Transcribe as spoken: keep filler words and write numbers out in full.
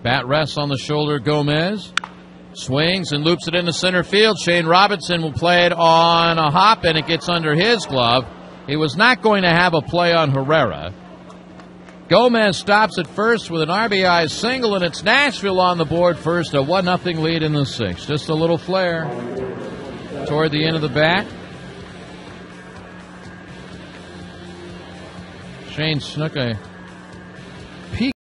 Bat rests on the shoulder. Gomez swings and loops it into center field. Shane Robinson will play it on a hop, and it gets under his glove. He was not going to have a play on Herrera. Gomez stops at first with an R B I single, and it's Nashville on the board first, a one nothing lead in the sixth. Just a little flare toward the end of the bat. Shane snuck a